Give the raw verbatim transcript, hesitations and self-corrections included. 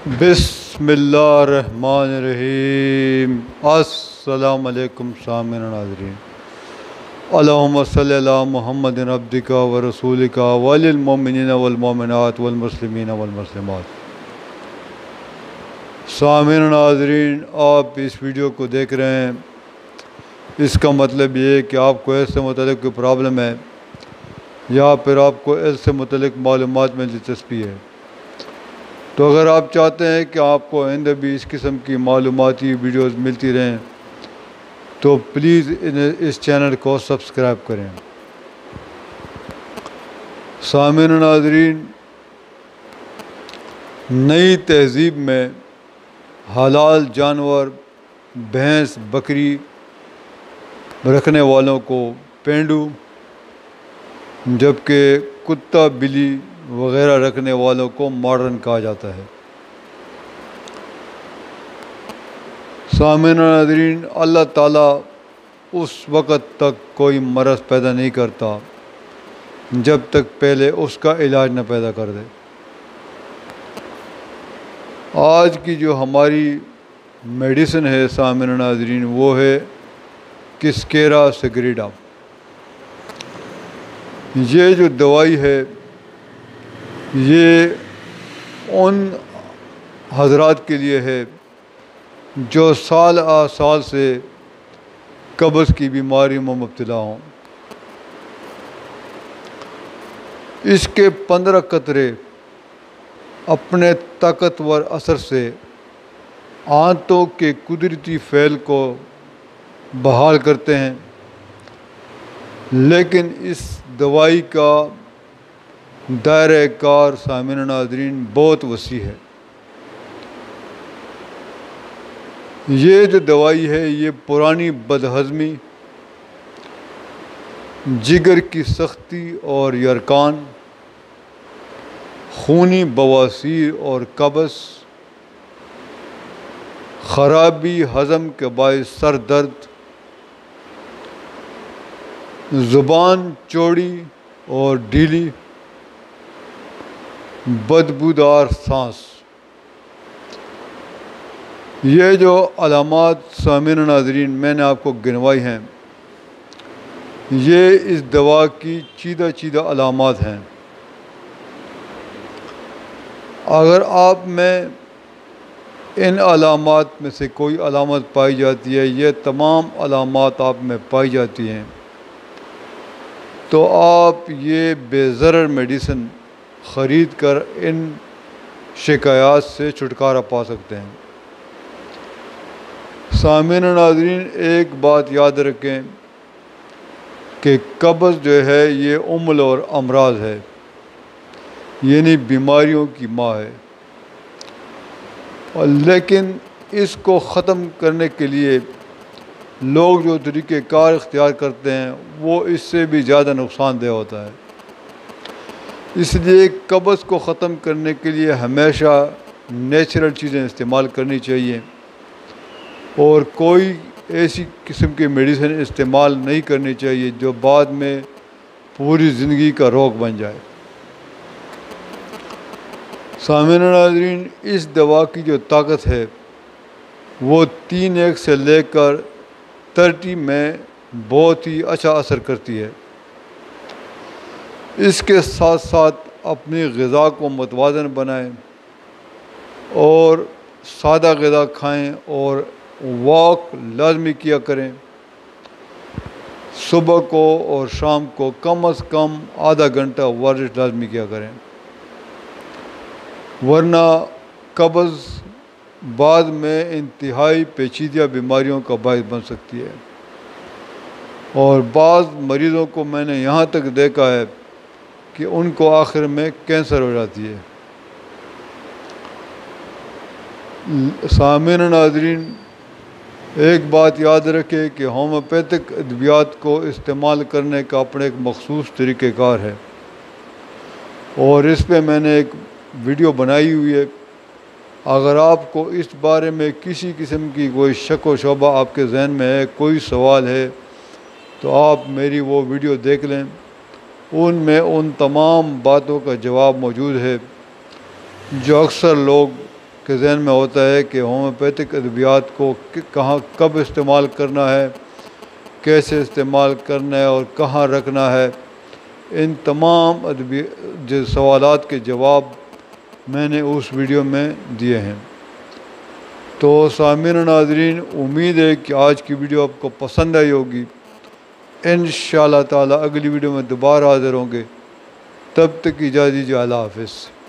بسم اللہ الرحمن الرحیم۔ السلام علیکم سامعین ناظرین، اللہم صلی علی محمد عبدک و رسولک وللمؤمنین والمؤمنات والمسلمین والمسلمات۔ سامعین ناظرین، آپ اس ویڈیو کو دیکھ رہے ہیں، اس کا مطلب یہ ہے کہ آپ کو اس سے متعلق کوئی پرابلم ہے یا پھر آپ کو اس سے متعلق معلومات میں دلچسپی ہے۔ تو اگر آپ چاہتے ہیں کہ آپ کو آئندہ بھی اس قسم کی معلوماتی ویڈیوز ملتی رہیں تو پلیز اس چینل کو سبسکرائب کریں۔ سامعین ناظرین، نئی تہذیب میں حلال جانور بھینس بکری رکھنے والوں کو پینڈو، جبکہ کتا بلی وغیرہ رکھنے والوں کو ماڈرن کہا جاتا ہے۔ سامعین ناظرین، اللہ تعالیٰ اس وقت تک کوئی مرض پیدا نہیں کرتا جب تک پہلے اس کا علاج نہ پیدا کر دے۔ آج کی جو ہماری میڈیسن ہے سامعین ناظرین، وہ ہے کسکیرا سیگریڈا۔ یہ جو دوائی ہے یہ ان حضرات کے لیے ہے جو سال آ سال سے قبض کی بیماری میں مبتلا ہوں۔ اس کے پندرہ قطرے اپنے طاقتور اثر سے آنتوں کے قدرتی فعل کو بحال کرتے ہیں، لیکن اس دوائی کا دائرہ کار سامعین ناظرین بہت وسیع ہے۔ یہ جو دوائی ہے یہ پرانی بدہضمی، جگر کی سختی اور یرقان، خونی بواسیر اور قبض، خرابی ہضم کے باعث سر درد، زبان چوڑی اور ڈھیلی، بدبودار سانس، یہ جو علامات سامعین ناظرین میں نے آپ کو گنوائی ہیں یہ اس دوا کی چیدہ چیدہ علامات ہیں۔ اگر آپ میں ان علامات میں سے کوئی علامت پائی جاتی ہے، یہ تمام علامات آپ میں پائی جاتی ہیں، تو آپ یہ بے ضرر میڈیسن خرید کر ان شکایات سے چھٹکارا پا سکتے ہیں۔ سامعین ناظرین، ایک بات یاد رکھیں کہ قبض جو ہے یہ ام الامراض ہے، یعنی بیماریوں کی ماں ہے، لیکن اس کو ختم کرنے کے لیے لوگ جو طریقہ کار اختیار کرتے ہیں وہ اس سے بھی زیادہ نقصان دہ ہوتا ہے۔ اس لیے قبض کو ختم کرنے کے لیے ہمیشہ نیچرل چیزیں استعمال کرنی چاہیے اور کوئی ایسی قسم کی میڈیسن استعمال نہیں کرنی چاہیے جو بعد میں پوری زندگی کا روگ بن جائے۔ سامعین ناظرین، اس دوا کی جو طاقت ہے وہ تین ایک سے لے کر ترٹی میں بہت ہی اچھا اثر کرتی ہے۔ اس کے ساتھ ساتھ اپنی غذا کو متوازن بنائیں اور سادہ غذا کھائیں اور واک لازمی کیا کریں۔ صبح کو اور شام کو کم از کم آدھا گھنٹہ ورزش لازمی کیا کریں، ورنہ قبض بعد میں انتہائی پیچیدہ بیماریوں کا باعث بن سکتی ہے، اور بعض مریضوں کو میں نے یہاں تک دیکھا ہے کہ ان کو آخر میں کینسر ہو جاتی ہے۔ سامعین ناظرین، ایک بات یاد رکھیں کہ ہومیوپیتھک ادویات کو استعمال کرنے کا اپنے ایک مخصوص طریقہ کار ہے، اور اس پہ میں نے ایک ویڈیو بنائی ہوئی ہے۔ اگر آپ کو اس بارے میں کسی قسم کی کوئی شک و شبہ آپ کے ذہن میں ہے، کوئی سوال ہے، تو آپ میری وہ ویڈیو دیکھ لیں، ان میں ان تمام باتوں کا جواب موجود ہے جو اکثر لوگ کے ذہن میں ہوتا ہے کہ ہومیوپیتھک ادویات کو کہاں کب استعمال کرنا ہے، کیسے استعمال کرنا ہے اور کہاں رکھنا ہے، ان تمام ادبی جو سوالات کے جواب میں نے اس ویڈیو میں دیے ہیں۔ تو سامعین و ناظرین، امید ہے کہ آج کی ویڈیو آپ کو پسند آئی ہوگی۔ انشاءاللہ تعالی اگلی ویڈیو میں دوبارہ حاضر ہوں گے، تب تک اجازت دیجیے، اللہ حافظ۔